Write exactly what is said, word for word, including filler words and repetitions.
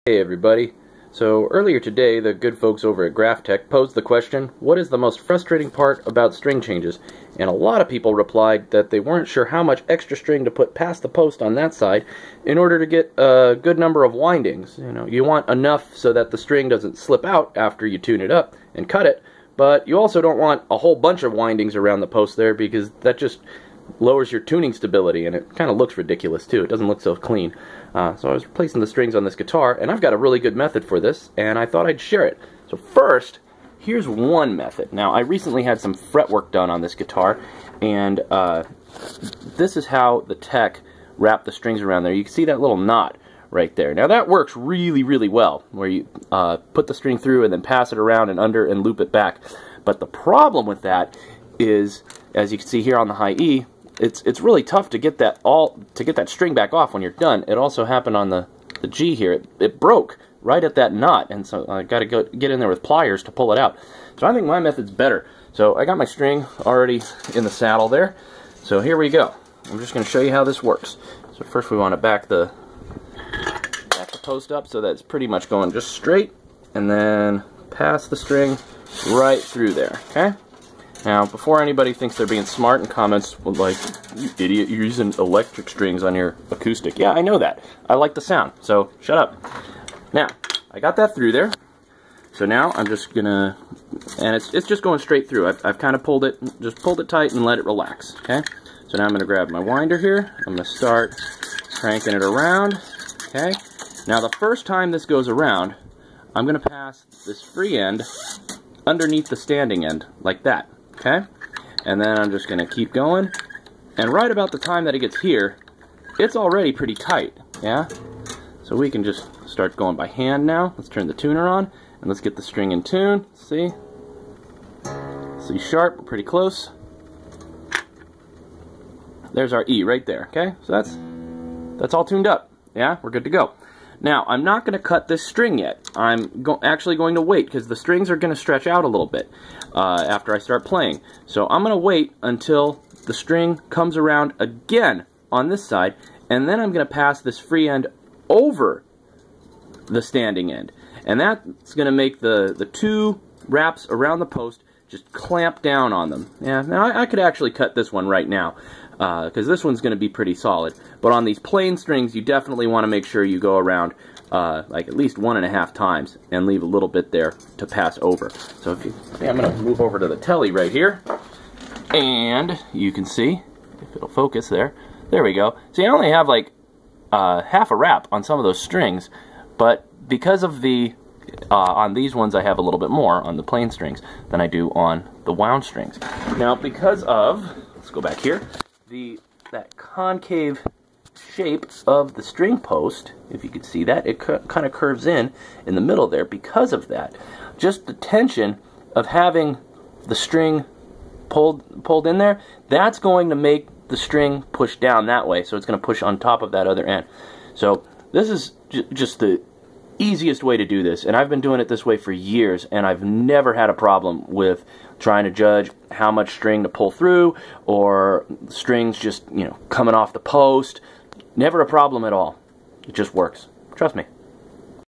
Hey everybody. So earlier today, the good folks over at GraphTech posed the question, what is the most frustrating part about string changes? And a lot of people replied that they weren't sure how much extra string to put past the post on that side in order to get a good number of windings. You know, you want enough so that the string doesn't slip out after you tune it up and cut it, but you also don't want a whole bunch of windings around the post there because that just lowers your tuning stability, and it kind of looks ridiculous too. It doesn't look so clean. Uh, so I was replacing the strings on this guitar, and I've got a really good method for this, and I thought I'd share it. So first, here's one method. Now, I recently had some fretwork done on this guitar, and uh, this is how the tech wrapped the strings around there. You can see that little knot right there. Now that works really, really well, where you uh, put the string through and then pass it around and under and loop it back. But the problem with that is, as you can see here on the high E, It's it's really tough to get that all to get that string back off when you're done. It also happened on the the G here. It, it broke right at that knot, and so I got to go get in there with pliers to pull it out. So I think my method's better. So I got my string already in the saddle there. So here we go. I'm just going to show you how this works. So first we want to back the back the post up so that it's pretty much going just straight, and then pass the string right through there. Okay. Now, before anybody thinks they're being smart and comments like, you idiot, you're using electric strings on your acoustic. Yeah, I know that. I like the sound, so shut up. Now, I got that through there. So now I'm just gonna, and it's it's just going straight through. I've, I've kind of pulled it, just pulled it tight and let it relax, okay? So now I'm gonna grab my winder here. I'm gonna start cranking it around, okay? Now the first time this goes around, I'm gonna pass this free end underneath the standing end, like that. Okay, and then I'm just going to keep going, and right about the time that it gets here, it's already pretty tight, yeah? So we can just start going by hand now. Let's turn the tuner on, and let's get the string in tune. See? C sharp, pretty close. There's our E right there, okay? So that's, that's all tuned up, yeah? We're good to go. Now, I'm not going to cut this string yet. I'm go actually going to wait, because the strings are going to stretch out a little bit uh, after I start playing. So I'm going to wait until the string comes around again on this side, and then I'm going to pass this free end over the standing end. And that's going to make the, the two wraps around the post just clamp down on them. Yeah, now I, I could actually cut this one right now, because uh, this one's going to be pretty solid. But on these plain strings, you definitely want to make sure you go around uh, like at least one and a half times and leave a little bit there to pass over. So if you, yeah, I'm going to move over to the telly right here, and you can see, if it'll focus there, there we go. So you only have like uh, half a wrap on some of those strings, but because of the Uh, on these ones I have a little bit more on the plain strings than I do on the wound strings. Now because of, let's go back here, the that concave shape of the string post, if you could see that, it kind of curves in in the middle there. Because of that, just the tension of having the string pulled pulled in there, that's going to make the string push down that way, so it's going to push on top of that other end. So this is j just the easiest way to do this, and I've been doing it this way for years, and I've never had a problem with trying to judge how much string to pull through, or strings just, you know, coming off the post. Never a problem at all. It just works. Trust me.